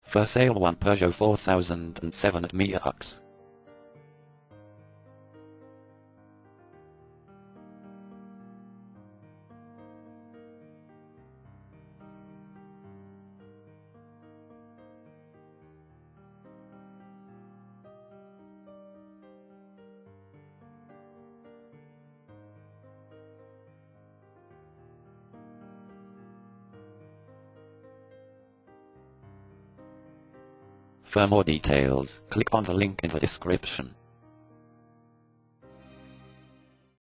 For sale one Peugeot 4007 at Meaux Used. For more details, click on the link in the description.